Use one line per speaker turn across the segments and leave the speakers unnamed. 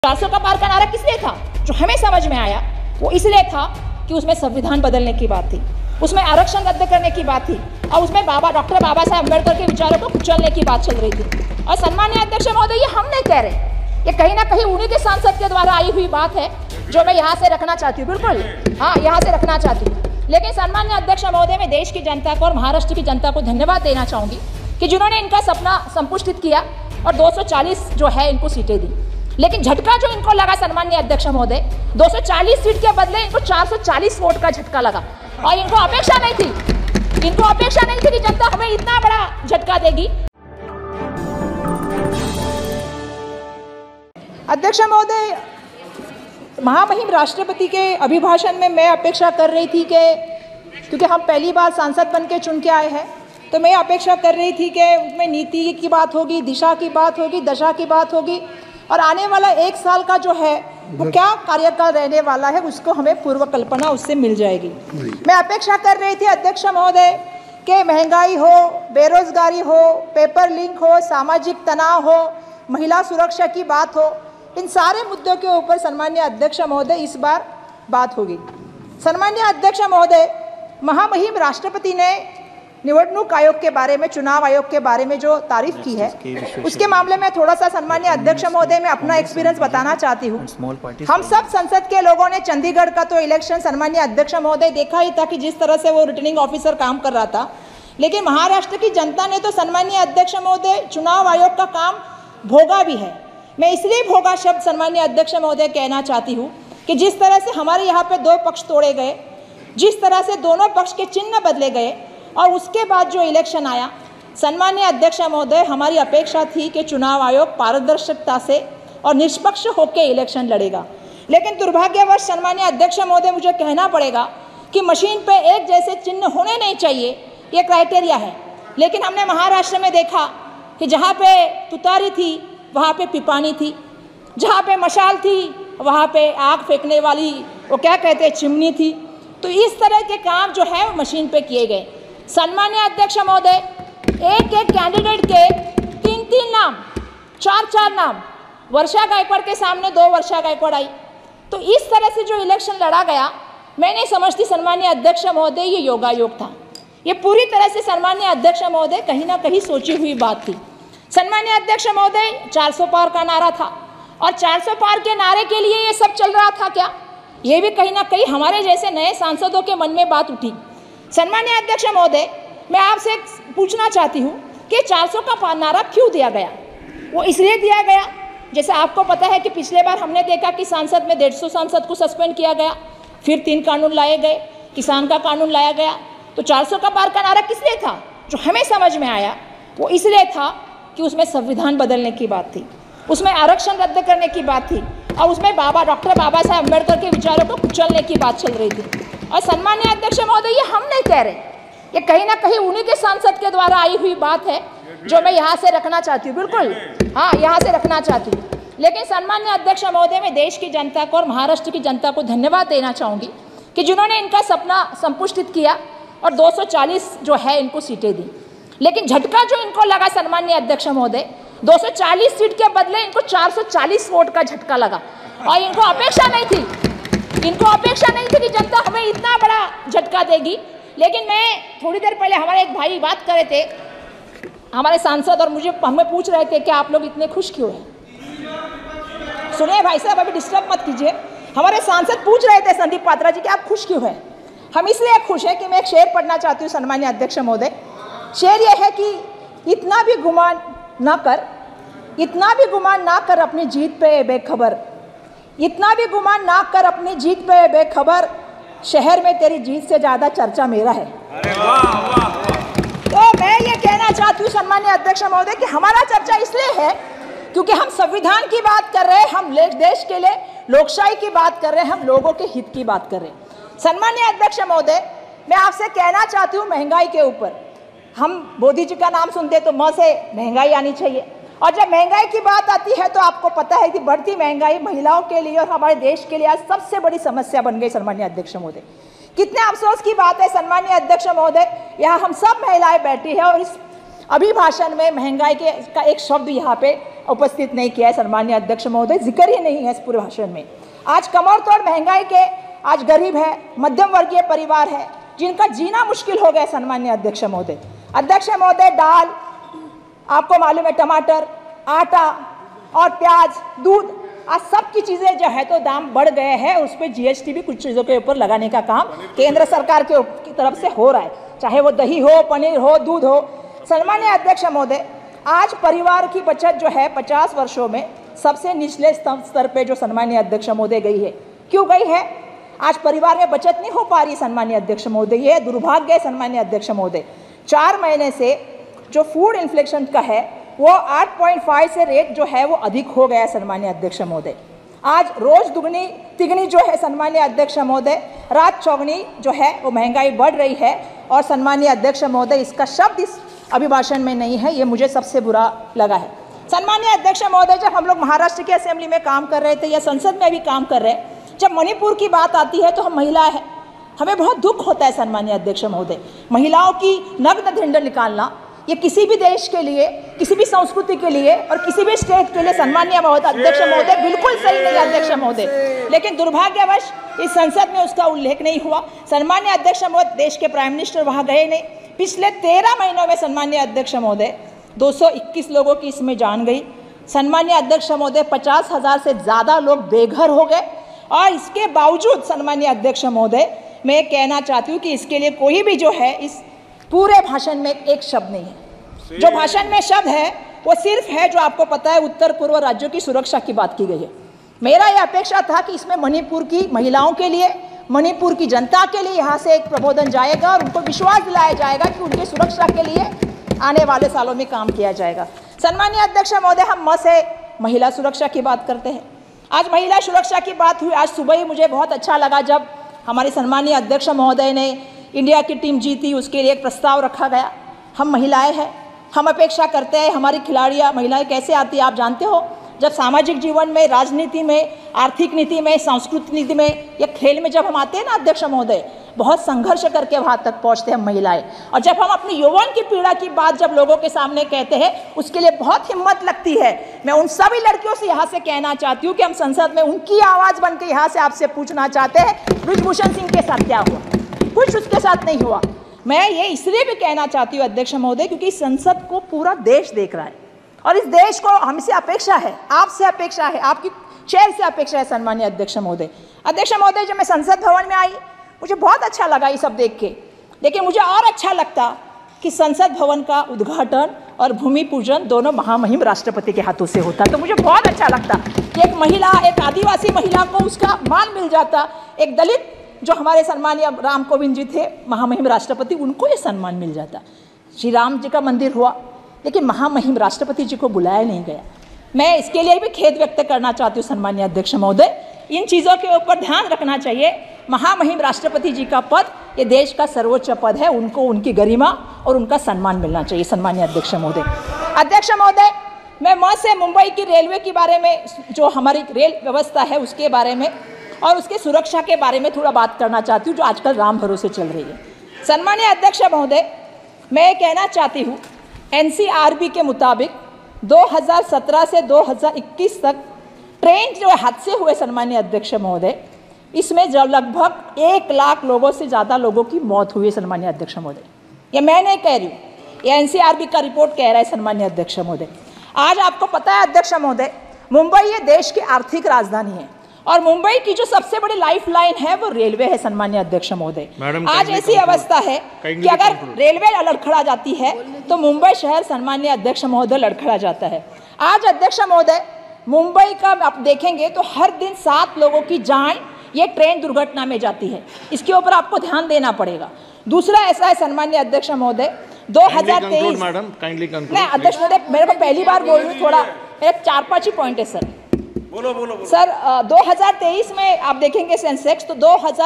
400 का पार का नारा किसलिए था? जो हमें समझ में आया वो इसलिए था कि उसमें संविधान बदलने की बात थी, उसमें आरक्षण रद्द करने की बात थी और उसमें डॉक्टर बाबा साहब अम्बेडकर के विचारों को कुचलने की बात चल रही थी। और सम्मानीय अध्यक्ष महोदय, ये हम नहीं कह रहे, ये कहीं ना कहीं उन्हीं के सांसद के द्वारा आई हुई बात है जो मैं यहाँ से रखना चाहती हूँ। बिल्कुल हाँ, यहाँ से रखना चाहती हूँ। लेकिन सम्मानीय अध्यक्ष महोदय, मैं देश की जनता को और महाराष्ट्र की जनता को धन्यवाद देना चाहूँगी कि जिन्होंने इनका सपना संपुष्टित किया और 240 जो है इनको सीटें दी। लेकिन झटका जो इनको लगा सम्मानीय अध्यक्ष महोदय, 240 सीट के बदले इनको 440 वोट का झटका लगा और इनको अपेक्षा नहीं थी कि जनता हमें इतना बड़ा झटका देगी। अध्यक्ष महोदय, महामहिम राष्ट्रपति के अभिभाषण में मैं अपेक्षा कर रही थी कि क्योंकि हम पहली बार सांसद बन के चुन के आए हैं, तो मैं अपेक्षा कर रही थी कि उसमें नीति की बात होगी, दिशा की बात होगी, दशा की बात होगी और आने वाला 1 साल का जो है वो क्या कार्यकाल रहने वाला है उसको हमें पूर्व कल्पना उससे मिल जाएगी। मैं अपेक्षा कर रही थी अध्यक्ष महोदय कि महंगाई हो, बेरोजगारी हो, पेपर लिंक हो, सामाजिक तनाव हो, महिला सुरक्षा की बात हो, इन सारे मुद्दों के ऊपर सम्मानीय अध्यक्ष महोदय इस बार बात होगी। सम्मानीय अध्यक्ष महोदय, महामहिम राष्ट्रपति ने निवडणूक आयोग के बारे में, चुनाव आयोग के बारे में जो तारीफ की है उसके मामले में थोड़ा सा सम्मानीय अध्यक्ष महोदय मैं अपना एक्सपीरियंस बताना चाहती हूँ। हम सब संसद के लोगों ने चंडीगढ़ का तो इलेक्शन सम्मानीय अध्यक्ष महोदय देखा ही था कि जिस तरह से वो रिटर्निंग ऑफिसर काम कर रहा था, लेकिन महाराष्ट्र की जनता ने तो सम्मानीय अध्यक्ष महोदय चुनाव आयोग का काम भोगा भी है। मैं इसलिए भोगा शब्द सम्मानीय अध्यक्ष महोदय कहना चाहती हूँ कि जिस तरह से हमारे यहाँ पे 2 पक्ष तोड़े गए, जिस तरह से दोनों पक्ष के चिन्ह बदले गए और उसके बाद जो इलेक्शन आया, सम्मानीय अध्यक्ष महोदय, हमारी अपेक्षा थी कि चुनाव आयोग पारदर्शिता से और निष्पक्ष होकर इलेक्शन लड़ेगा। लेकिन दुर्भाग्यवश सम्मानीय अध्यक्ष महोदय, मुझे कहना पड़ेगा कि मशीन पे एक जैसे चिन्ह होने नहीं चाहिए, ये क्राइटेरिया है। लेकिन हमने महाराष्ट्र में देखा कि जहाँ पे तुतारी थी वहाँ पे पिपानी थी, जहाँ पे मशाल थी वहाँ पे आग फेंकने वाली वो क्या कहते हैं चिमनी थी। तो इस तरह के काम जो है वो मशीन पे किए गए। सम्मानीय अध्यक्ष महोदय, एक कैंडिडेट के 3 नाम, 4 नाम, वर्षा गायकवाड़ के सामने 2 वर्षा गायकवाड़ आई। तो इस तरह से जो इलेक्शन लड़ा गया, मैं नहीं समझती सम्मानीय अध्यक्ष महोदय ये योगायोग था। ये पूरी तरह से सम्मानीय अध्यक्ष महोदय कहीं ना कहीं सोची हुई बात थी। सम्मानीय अध्यक्ष महोदय, 400 पार का नारा था और 400 पार के नारे के लिए ये सब चल रहा था क्या? ये भी कहीं ना कहीं हमारे जैसे नए सांसदों के मन में बात उठी। सम्मानीय अध्यक्ष महोदय, मैं आपसे पूछना चाहती हूँ कि 400 का नारा क्यों दिया गया? वो इसलिए दिया गया, जैसे आपको पता है कि पिछले बार हमने देखा कि सांसद में 150 सांसद को सस्पेंड किया गया, फिर 3 कानून लाए गए, किसान का कानून लाया गया। तो 400 का पार का नारा किसलिए था? जो हमें समझ में आया वो इसलिए था कि उसमें संविधान बदलने की बात थी, उसमें आरक्षण रद्द करने की बात थी और उसमें डॉक्टर बाबा साहब अम्बेडकर के विचारों को कुचलने की बात चल रही थी। और सम्मानीय अध्यक्ष महोदय, ये हम नहीं कह रहे, ये कहीं ना कहीं उन्हीं के सांसद के द्वारा आई हुई बात है जो मैं यहाँ से रखना चाहती हूँ। बिल्कुल हाँ, यहाँ से रखना चाहती हूँ। लेकिन सम्मानीय अध्यक्ष महोदय, मैं देश की जनता को और महाराष्ट्र की जनता को धन्यवाद देना चाहूँगी कि जिन्होंने इनका सपना संपुष्टित किया और 240 जो है इनको सीटें दी। लेकिन झटका जो इनको लगा सम्मानीय अध्यक्ष महोदय, 240 सीट के बदले इनको 440 वोट का झटका लगा और इनको अपेक्षा नहीं थी कि जनता हमें इतना बड़ा झटका देगी। लेकिन मैं थोड़ी देर पहले हमारे एक भाई बात कर रहे थे, हमारे सांसद, और हमें पूछ रहे थे कि आप लोग इतने खुश क्यों हैं। सुनिए भाई साहब, अभी डिस्टर्ब मत कीजिए। हमारे सांसद पूछ रहे थे संदीप पात्रा जी कि आप खुश क्यों हैं। हम इसलिए खुश हैं कि मैं एक शेर पढ़ना चाहती हूँ सम्मानीय अध्यक्ष महोदय। शेर यह है कि इतना भी गुमान ना कर अपनी जीत पे बेखबर, इतना भी गुमान ना कर अपनी जीत पे बेखबर, शहर में तेरी जीत से ज्यादा चर्चा मेरा है। अरे वाह वाह। तो मैं ये कहना चाहती हूँ सम्मानीय अध्यक्ष महोदय कि हमारा चर्चा इसलिए है क्योंकि हम संविधान की बात कर रहे हैं, हम देश के लिए लोकशाही की बात कर रहे हैं, हम लोगों के हित की बात कर रहे हैं। सम्मानीय अध्यक्ष महोदय, मैं आपसे कहना चाहती हूँ महंगाई के ऊपर, हम मोदी जी का नाम सुनते तो म से महंगाई आनी चाहिए, और जब महंगाई की बात आती है तो आपको पता है कि बढ़ती महंगाई महिलाओं के लिए और हमारे देश के लिए आज सबसे बड़ी समस्या बन गई। सम्मानीय अध्यक्ष महोदय, कितने अफसोस की बात है सम्मानीय अध्यक्ष महोदय, यहाँ हम सब महिलाएं बैठी है और इस अभिभाषण में महंगाई का एक शब्द यहाँ पे उपस्थित नहीं किया है सम्मानीय अध्यक्ष महोदय, जिक्र ही नहीं है इस पूरे भाषण में। आज कमर तोड़ महंगाई के आज गरीब है, मध्यम वर्गीय परिवार है, जिनका जीना मुश्किल हो गया सम्मानीय अध्यक्ष महोदय। अध्यक्ष महोदय, दाल, आपको मालूम है टमाटर, आटा और प्याज, दूध, आज सब की चीज़ें जो है तो दाम बढ़ गए हैं। उस पर जीएसटी भी कुछ चीज़ों के ऊपर लगाने का काम केंद्र सरकार की तरफ से हो रहा है, चाहे वो दही हो, पनीर हो, दूध हो। सम्मानीय अध्यक्ष महोदय, आज परिवार की बचत जो है 50 वर्षों में सबसे निचले स्तर पे जो सम्मानीय अध्यक्ष महोदय गई है। क्यों गई है? आज परिवार में बचत नहीं हो पा रही सम्मानीय अध्यक्ष महोदय, ये दुर्भाग्य है सम्मानीय अध्यक्ष महोदय। 4 महीने से जो फूड इन्फ्लेशन का है वो 8.5 से रेट जो है वो अधिक हो गया है सम्मानीय अध्यक्ष महोदय। आज रोज दुगनी तिगनी जो है सम्मानीय अध्यक्ष महोदय, रात चौगनी जो है वो महंगाई बढ़ रही है। और सम्मानीय अध्यक्ष महोदय, इसका शब्द इस अभिभाषण में नहीं है, ये मुझे सबसे बुरा लगा है। सम्मानीय अध्यक्ष महोदय, जब हम लोग महाराष्ट्र की असेंबली में काम कर रहे थे या संसद में भी काम कर रहे हैं, जब मणिपुर की बात आती है तो हम महिलाएं हैं, हमें बहुत दुख होता है सम्मानीय अध्यक्ष महोदय। महिलाओं की नग्न ढिंड निकालना ये किसी भी देश के लिए, किसी भी संस्कृति के लिए और किसी भी स्टेट के लिए सम्मानीय अध्यक्ष महोदय बिल्कुल सही नहीं अध्यक्ष महोदय। लेकिन दुर्भाग्यवश इस संसद में उसका उल्लेख नहीं हुआ। सम्मानीय अध्यक्ष महोदय, देश के प्राइम मिनिस्टर वहाँ गए नहीं। पिछले 13 महीनों में सम्मानीय अध्यक्ष महोदय 221 लोगों की इसमें जान गई। सम्मानीय अध्यक्ष महोदय, 50,000 से ज़्यादा लोग बेघर हो गए। और इसके बावजूद सम्मानीय अध्यक्ष महोदय, मैं कहना चाहती हूँ कि इसके लिए कोई भी जो है इस पूरे भाषण में एक शब्द नहीं है। जो भाषण में शब्द है वो सिर्फ है जो आपको पता है उत्तर पूर्व राज्यों की सुरक्षा की बात की गई है। मेरा ये अपेक्षा था कि इसमें मणिपुर की महिलाओं के लिए, मणिपुर की जनता के लिए यहाँ से एक प्रबोधन जाएगा और उनको विश्वास दिलाया जाएगा कि उनकी सुरक्षा के लिए आने वाले सालों में काम किया जाएगा। सम्मानीय अध्यक्ष महोदय, हम म से महिला सुरक्षा की बात करते हैं। आज महिला सुरक्षा की बात हुई। आज सुबह ही मुझे बहुत अच्छा लगा जब हमारे सम्मानीय अध्यक्ष महोदय ने इंडिया की टीम जीती, उसके लिए एक प्रस्ताव रखा गया। हम महिलाएं हैं, हम अपेक्षा करते हैं हमारी खिलाड़ियां, महिलाएं कैसे आती है आप जानते हो, जब सामाजिक जीवन में, राजनीति में, आर्थिक नीति में, सांस्कृतिक नीति में या खेल में जब हम आते हैं ना अध्यक्ष महोदय, बहुत संघर्ष करके वहाँ तक पहुँचते हैं हम महिलाएं। और जब हम अपनी यौवन की पीड़ा की बात जब लोगों के सामने कहते हैं, उसके लिए बहुत हिम्मत लगती है। मैं उन सभी लड़कियों से यहाँ से कहना चाहती हूँ कि हम संसद में उनकी आवाज़ बन के यहाँ से आपसे पूछना चाहते हैं, ब्रिजभूषण सिंह के साथ क्या हुआ? कुछ उसके साथ नहीं हुआ। मैं ये इसलिए भी कहना चाहती हूँ अध्यक्ष महोदय, क्योंकि संसद को पूरा देश देख रहा है और इस देश को हमसे अपेक्षा है, आपसे अपेक्षा है, आपकी चेयर से अपेक्षा है सम्मानीय अध्यक्ष महोदय। अध्यक्ष महोदय, जब मैं संसद भवन में आई मुझे बहुत अच्छा लगा ये सब देख के, लेकिन मुझे और अच्छा लगता कि संसद भवन का उद्घाटन और भूमि पूजन दोनों महामहिम राष्ट्रपति के हाथों से होता तो मुझे बहुत अच्छा लगता कि एक महिला, एक आदिवासी महिला को उसका मान मिल जाता, एक दलित जो हमारे सम्मानीय राम कोविंद जी थे महामहिम राष्ट्रपति, उनको ये सम्मान मिल जाता। श्री राम जी का मंदिर हुआ लेकिन महामहिम राष्ट्रपति जी को बुलाया नहीं गया। मैं इसके लिए भी खेद व्यक्त करना चाहती हूँ सम्मानीय अध्यक्ष महोदय, इन चीज़ों के ऊपर ध्यान रखना चाहिए। महामहिम राष्ट्रपति जी का पद ये देश का सर्वोच्च पद है, उनको उनकी गरिमा और उनका सम्मान मिलना चाहिए सम्मानीय अध्यक्ष महोदय। अध्यक्ष महोदय, मैं म से मुंबई की रेलवे के बारे में, जो हमारी रेल व्यवस्था है उसके बारे में और उसके सुरक्षा के बारे में थोड़ा बात करना चाहती हूँ, जो आजकल राम भरोसे चल रही है। सम्मानीय अध्यक्ष महोदय, मैं कहना चाहती हूँ एनसीआरबी के मुताबिक 2017 से 2021 तक ट्रेन जो हादसे हुए सम्मानीय अध्यक्ष महोदय, इसमें जो लगभग 1 लाख लोगों से ज़्यादा लोगों की मौत हुई है सम्मानीय अध्यक्ष महोदय। ये मैं नहीं कह रही हूँ, ये एनसीआरबी का रिपोर्ट कह रहा है सम्मानीय अध्यक्ष महोदय। आज आपको पता है अध्यक्ष महोदय, मुंबई ये देश की आर्थिक राजधानी है और मुंबई की जो सबसे बड़ी लाइफलाइन है वो रेलवे है सम्मानीय अध्यक्ष महोदय। आज ऐसी अवस्था है कि अगर रेलवे लड़खड़ा जाती है तो मुंबई शहर सम्मानीय अध्यक्ष महोदय लड़खड़ा जाता है। आज अध्यक्ष महोदय, मुंबई का आप देखेंगे तो हर दिन 7 लोगों की जान ये ट्रेन दुर्घटना में जाती है, इसके ऊपर आपको ध्यान देना पड़ेगा। दूसरा ऐसा है सम्मानीय अध्यक्ष महोदय, 2023 नहीं अध्यक्ष महोदय, मेरे को पहली बार बोल रही हूँ, थोड़ा मेरे 4-5 ही पॉइंट है सर। बोलो। सर 2023 में आप देखेंगे सेंसेक्स तो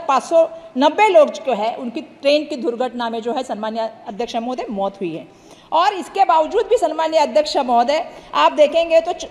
2590 लोग जो है उनकी ट्रेन की दुर्घटना में जो है सम्मानीय अध्यक्ष महोदय मौत हुई है। और इसके बावजूद भी सम्मानीय अध्यक्ष महोदय आप देखेंगे तो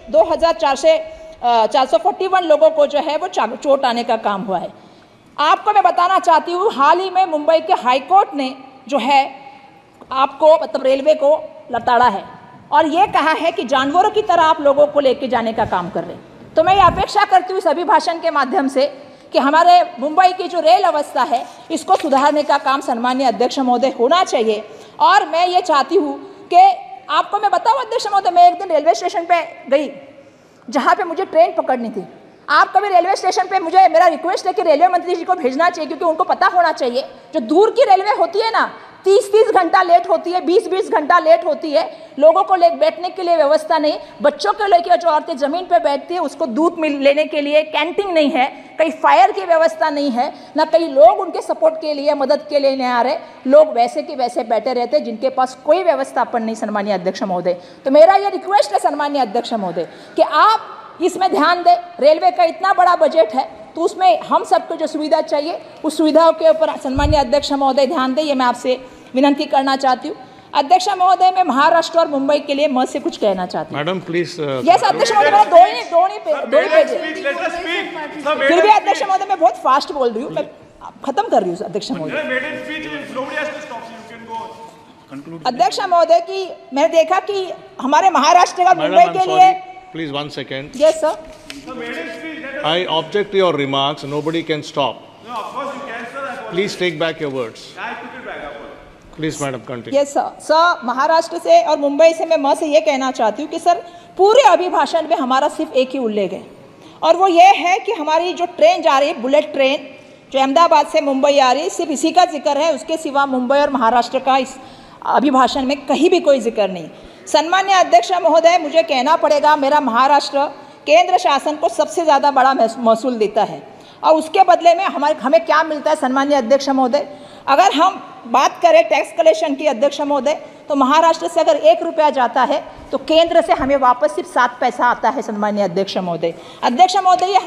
441 लोगों को जो है वो चोट आने का काम हुआ है। आपको मैं बताना चाहती हूँ, हाल ही में मुंबई के हाई कोर्ट ने जो है आपको मतलब रेलवे को लताड़ा है और ये कहा है कि जानवरों की तरह आप लोगों को लेके जाने का काम कर रहे हैं। तो मैं ये अपेक्षा करती हूँ इस अभिभाषण के माध्यम से कि हमारे मुंबई की जो रेल अवस्था है इसको सुधारने का काम सम्मानीय अध्यक्ष महोदय होना चाहिए। और मैं ये चाहती हूँ कि आपको मैं बताऊँ अध्यक्ष महोदय, मैं एक दिन रेलवे स्टेशन पे गई जहाँ पे मुझे ट्रेन पकड़नी थी। आप कभी रेलवे स्टेशन पे, मुझे मेरा रिक्वेस्ट है कि रेलवे मंत्री जी को भेजना चाहिए, क्योंकि उनको पता होना चाहिए जो दूर की रेलवे होती है ना 30-30 घंटा लेट होती है, 20-20 घंटा लेट होती है, लोगों को बैठने के लिए व्यवस्था नहीं, बच्चों को लेकर जो औरतें ज़मीन पे बैठती है उसको दूध लेने के लिए कैंटीन नहीं है, कहीं फायर की व्यवस्था नहीं है, ना कई लोग उनके सपोर्ट के लिए मदद के लिए नहीं आ रहे, लोग वैसे के वैसे बैठे रहते हैं जिनके पास कोई व्यवस्थापन नहीं। सम्मानीय अध्यक्ष महोदय, तो मेरा ये रिक्वेस्ट है सम्मानीय अध्यक्ष महोदय कि आप इसमें ध्यान दें। रेलवे का इतना बड़ा बजट है तो उसमें हम सबको जो सुविधा चाहिए उस सुविधाओं के ऊपर सम्मानीय अध्यक्ष महोदय ध्यान दें, ये मैं आपसे विनती करना चाहती हूँ। अध्यक्ष महोदय, मैं महाराष्ट्र और मुंबई के लिए से कुछ कहना चाहती हूँ। Madam please. यस अध्यक्ष महोदय, मेरा दो ही पेज है। फिर भी अध्यक्ष महोदय मैं बहुत फास्ट बोल रही हूँ, मैं खत्म कर रही हूँ अध्यक्ष महोदय। अध्यक्ष महोदय की मैंने देखा कि हमारे महाराष्ट्र का मुंबई के लिए।
Please 1 second.
Yes, sir.
I object to your remarks. Nobody can stop. No, of course you can, sir. Please take back your words. I took it back. Please, madam, continue.
Yes, sir. Sir, Maharashtra से और मुंबई से मैं से ये कहना चाहती हूँ कि सर पूरे अभिभाषण में हमारा सिर्फ एक ही उल्लेख है, और वो ये है कि हमारी जो ट्रेन जा रही है, बुलेट ट्रेन जो अहमदाबाद से मुंबई आ रही है, सिर्फ इसी का जिक्र है। उसके सिवा मुंबई और महाराष्ट्र का इस अभिभाषण में कहीं भी कोई जिक्र नहीं। सम्मानीय अध्यक्ष महोदय, मुझे कहना पड़ेगा, मेरा महाराष्ट्र केंद्र शासन को सबसे ज़्यादा बड़ा महसूल देता है, और उसके बदले में हमें क्या मिलता है सम्मानीय अध्यक्ष महोदय? अगर हम बात करें टैक्स कलेक्शन की अध्यक्ष महोदय, तो महाराष्ट्र से अगर 1 रुपया जाता है तो केंद्र से हमें वापस सिर्फ 7 पैसा आता है सम्मानीय अध्यक्ष महोदय। अध्यक्ष महोदय, ये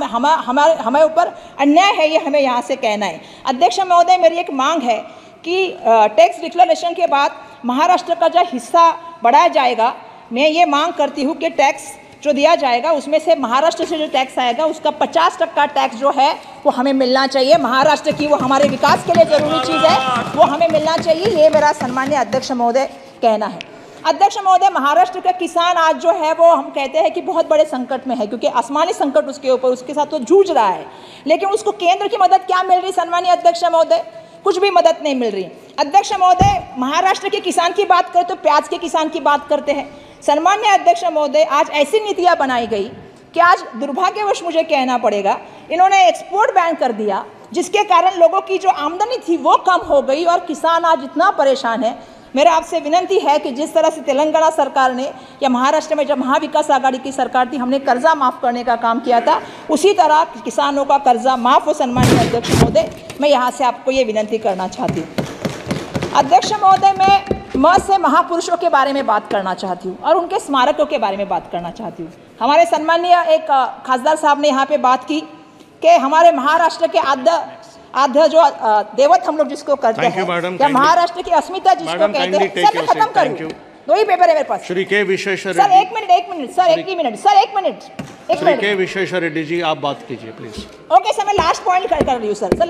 हमारे ऊपर अन्याय है, ये हमें यहाँ से कहना है। अध्यक्ष महोदय, मेरी एक मांग है कि टैक्स डिक्लेरेशन के बाद महाराष्ट्र का जो हिस्सा बढ़ाया जाएगा, मैं ये मांग करती हूँ कि टैक्स जो दिया जाएगा उसमें से महाराष्ट्र से जो टैक्स आएगा उसका 50% टैक्स जो है वो हमें मिलना चाहिए। महाराष्ट्र की वो हमारे विकास के लिए ज़रूरी चीज़ है, वो हमें मिलना चाहिए, ये मेरा सम्मानीय अध्यक्ष महोदय कहना है। अध्यक्ष महोदय, महाराष्ट्र का किसान आज जो है वो हम कहते हैं कि बहुत बड़े संकट में है, क्योंकि आसमानी संकट उसके ऊपर, उसके साथ वो जूझ रहा है, लेकिन उसको केंद्र की मदद क्या मिल रही सम्मानीय अध्यक्ष महोदय? कुछ भी मदद नहीं मिल रही। अध्यक्ष महोदय, महाराष्ट्र के किसान की बात करें तो प्याज के किसान की बात करते हैं। सम्मानीय अध्यक्ष महोदय, आज ऐसी नीतियां बनाई गई कि आज दुर्भाग्यवश मुझे कहना पड़ेगा, इन्होंने एक्सपोर्ट बैन कर दिया, जिसके कारण लोगों की जो आमदनी थी वो कम हो गई और किसान आज इतना परेशान है। मेरा आपसे विनती है कि जिस तरह से तेलंगाना सरकार ने या महाराष्ट्र में जब महाविकास आघाड़ी की सरकार थी, हमने कर्जा माफ़ करने का काम किया था, उसी तरह किसानों का कर्जा माफ़ हो सम्मानीय अध्यक्ष महोदय। मैं यहाँ से आपको ये विनती करना चाहती हूँ। अध्यक्ष महोदय, मैं से महापुरुषों के बारे में बात करना चाहती हूँ और उनके स्मारकों के बारे में बात करना चाहती हूँ। हमारे सम्मानीय एक खासदार साहब ने यहाँ पे बात की कि हमारे महाराष्ट्र के आद्य जो देवत हम लोग जिसको करते हैं, या महाराष्ट्र की अस्मिता जिसको कहते हैं। सर मैं खत्म करूँ, 2 ही पेपर है मेरे पास।
श्री के विश्वेश्वर
सर एक मिनट सर, एक मिनट
श्री के विश्वेश्वर रेड्डी जी, आप बात कीजिए प्लीज।
ओके सर, मैं लास्ट पॉइंट कर रही हूँ सर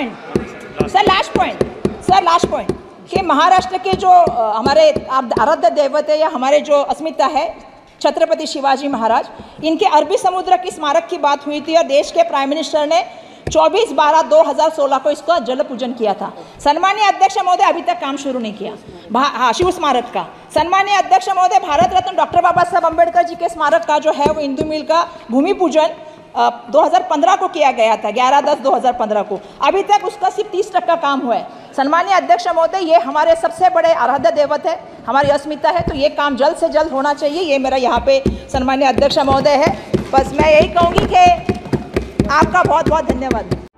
लास्ट पॉइंट कि महाराष्ट्र के जो हमारे आराध्य देवत है या हमारे जो अस्मिता है छत्रपति शिवाजी महाराज, इनके अरबी समुद्र की स्मारक की बात हुई थी और देश के प्राइम मिनिस्टर ने 24/12/2016 को इसका जल पूजन किया था। सम्मानीय अध्यक्ष महोदय, अभी तक काम शुरू नहीं किया शिव स्मारक का। सम्मानीय अध्यक्ष महोदय, भारत रत्न डॉक्टर बाबा साहब अम्बेडकर जी के स्मारक का जो है वो इंदू मिल का भूमि पूजन 2015 को किया गया था, 11/10/2015 को। अभी तक उसका सिर्फ 30% काम हुआ है। सम्मानीय अध्यक्ष महोदय, ये हमारे सबसे बड़े आराध्य देवत है, हमारी अस्मिता है, तो ये काम जल्द से जल्द होना चाहिए। ये मेरा यहाँ पे सम्मानीय अध्यक्ष महोदय है। बस मैं यही कहूँगी कि आपका बहुत बहुत धन्यवाद।